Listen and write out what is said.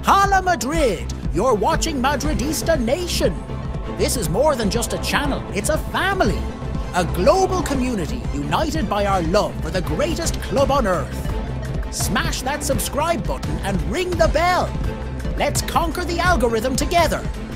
Hala Madrid! You're watching Madridista Nation. This is more than just a channel, it's a family. A global community united by our love for the greatest club on earth. Smash that subscribe button and ring the bell. Let's conquer the algorithm together.